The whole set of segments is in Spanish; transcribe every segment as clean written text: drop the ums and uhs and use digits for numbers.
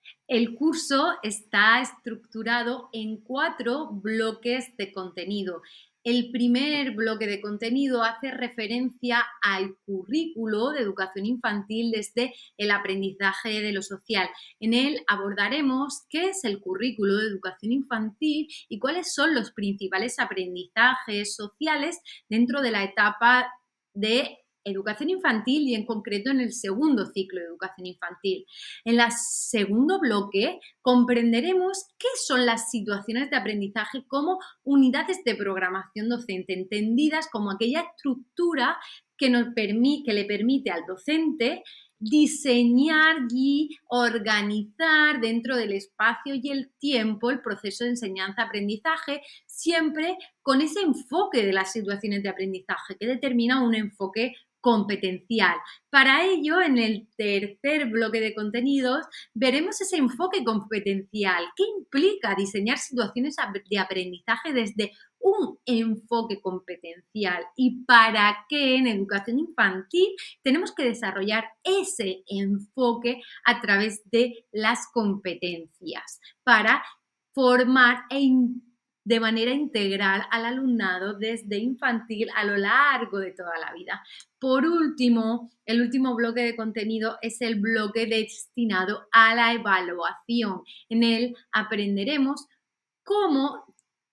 El curso está estructurado en 4 bloques de contenido. El primer bloque de contenido hace referencia al currículo de educación infantil desde el aprendizaje de lo social. En él abordaremos qué es el currículo de educación infantil y cuáles son los principales aprendizajes sociales dentro de la etapa de educación infantil y en concreto en el segundo ciclo de educación infantil. En el segundo bloque comprenderemos qué son las situaciones de aprendizaje como unidades de programación docente, entendidas como aquella estructura que le permite al docente diseñar y organizar dentro del espacio y el tiempo el proceso de enseñanza-aprendizaje, siempre con ese enfoque de las situaciones de aprendizaje que determina un enfoque competencial. Para ello, en el tercer bloque de contenidos, veremos ese enfoque competencial. ¿Qué implica diseñar situaciones de aprendizaje desde un enfoque competencial? ¿Y para qué en educación infantil tenemos que desarrollar ese enfoque a través de las competencias para formar de manera integral al alumnado desde infantil a lo largo de toda la vida? Por último, el último bloque de contenido es el bloque destinado a la evaluación. En él aprenderemos cómo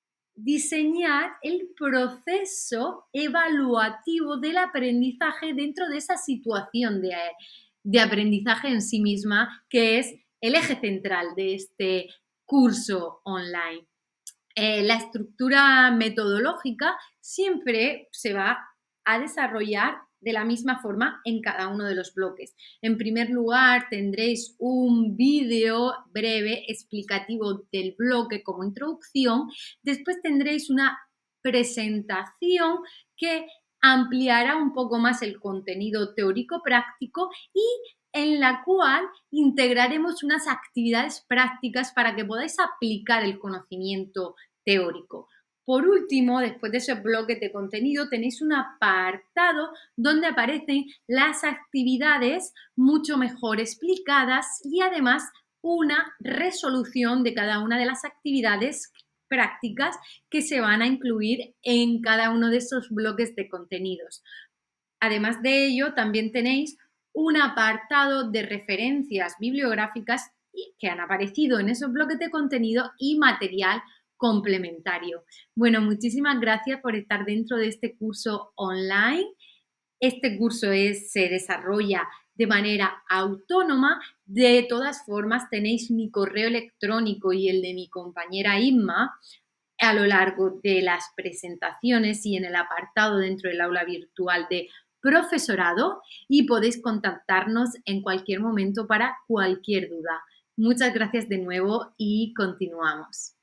diseñar el proceso evaluativo del aprendizaje dentro de esa situación de aprendizaje en sí misma, que es el eje central de este curso online. La estructura metodológica siempre se va a desarrollar de la misma forma en cada uno de los bloques. En primer lugar, tendréis un vídeo breve explicativo del bloque como introducción. Después tendréis una presentación que ampliará un poco más el contenido teórico-práctico y en la cual integraremos unas actividades prácticas para que podáis aplicar el conocimiento teórico. Por último, después de esos bloques de contenido, tenéis un apartado donde aparecen las actividades mucho mejor explicadas y además una resolución de cada una de las actividades prácticas que se van a incluir en cada uno de esos bloques de contenidos. Además de ello, también tenéis un apartado de referencias bibliográficas que han aparecido en esos bloques de contenido y material complementario. Bueno, muchísimas gracias por estar dentro de este curso online. Este curso se desarrolla de manera autónoma. De todas formas, tenéis mi correo electrónico y el de mi compañera Inma a lo largo de las presentaciones y en el apartado dentro del aula virtual de profesorado y podéis contactarnos en cualquier momento para cualquier duda. Muchas gracias de nuevo y continuamos.